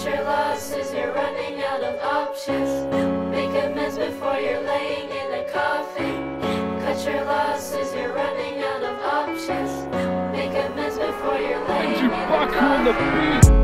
Cut your losses, you're running out of options. Make amends before you're laying in a coffin. Cut your losses, you're running out of options. Make amends before you're laying in a coffin. Endribaku on the beat.